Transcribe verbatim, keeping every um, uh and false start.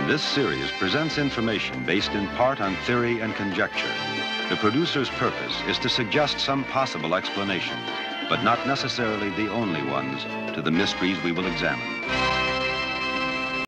This series presents information based in part on theory and conjecture. The producer's purpose is to suggest some possible explanations, but not necessarily the only ones, to the mysteries we will examine.